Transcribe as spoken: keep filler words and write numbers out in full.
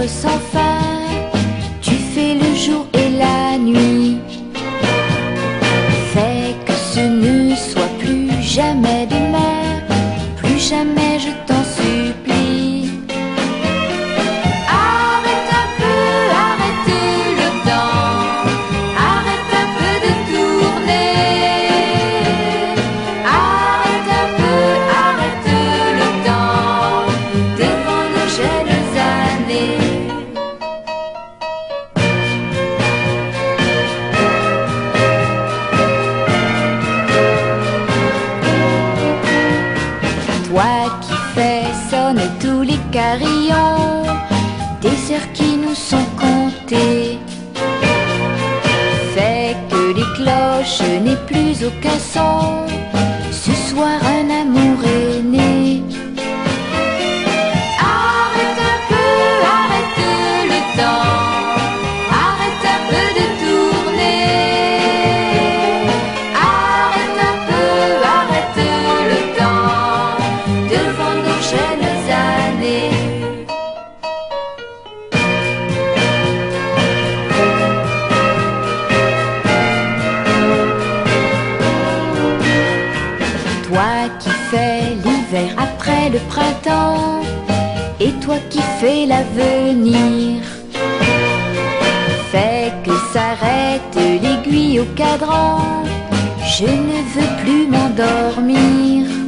chiffres sans fin. Tu fais le jour et la nuit. Fais que ce ne soit plus jamais demain, plus jamais, je t'en supplie. Arrête un peu, arrête le temps, arrête un peu de tourner. Arrête un peu, arrête le temps, devant nos jeunes années. Toi qui fais sonner tous les carillons, des heures qui nous sont comptées. Fais que les cloches n'aient plus aucun son, ce soir un amour est né. Arrête un peu, arrête le temps, arrête un peu de tourner. Arrête un peu, arrête le temps, devant nos jeunes années. Toi qui fais l'hiver après le printemps, et toi qui fais l'avenir, fais que s'arrête l'aiguille au cadran, je ne veux plus m'endormir.